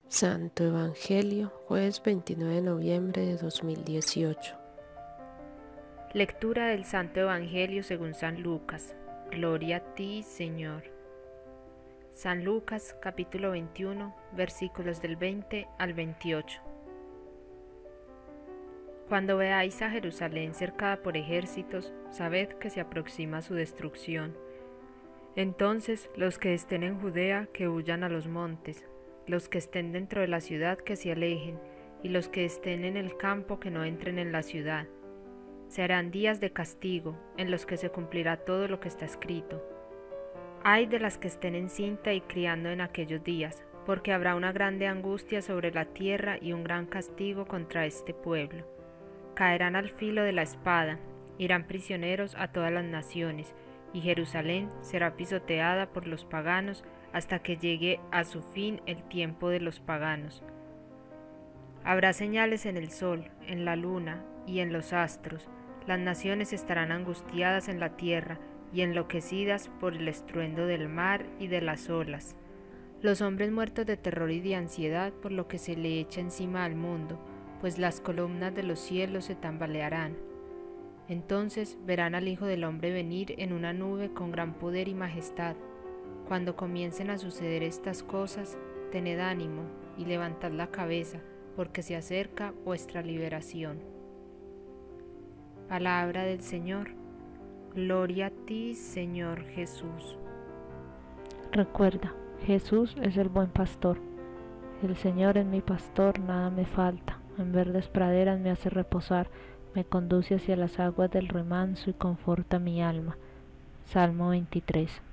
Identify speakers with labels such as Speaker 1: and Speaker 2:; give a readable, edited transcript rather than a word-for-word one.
Speaker 1: Santo Evangelio, jueves 29 de noviembre de 2018.
Speaker 2: Lectura del Santo Evangelio según San Lucas. Gloria a ti, Señor. San Lucas, capítulo 21, versículos del 20 al 28. Cuando veáis a Jerusalén cercada por ejércitos, sabed que se aproxima su destrucción. Entonces los que estén en Judea que huyan a los montes, los que estén dentro de la ciudad que se alejen, y los que estén en el campo que no entren en la ciudad. Serán días de castigo, en los que se cumplirá todo lo que está escrito. Ay de las que estén encinta y criando en aquellos días, porque habrá una grande angustia sobre la tierra y un gran castigo contra este pueblo. Caerán al filo de la espada, irán prisioneros a todas las naciones, y Jerusalén será pisoteada por los paganos hasta que llegue a su fin el tiempo de los paganos. Habrá señales en el sol, en la luna y en los astros. Las naciones estarán angustiadas en la tierra y enloquecidas por el estruendo del mar y de las olas. Los hombres muertos de terror y de ansiedad por lo que se le echa encima al mundo, pues las columnas de los cielos se tambalearán. Entonces verán al Hijo del Hombre venir en una nube con gran poder y majestad. Cuando comiencen a suceder estas cosas, tened ánimo y levantad la cabeza, porque se acerca vuestra liberación. Palabra del Señor. Gloria a ti, Señor Jesús.
Speaker 3: Recuerda, Jesús es el buen pastor. El Señor es mi pastor, nada me falta. En verdes praderas me hace reposar, me conduce hacia las aguas del remanso y conforta mi alma. Salmo 23.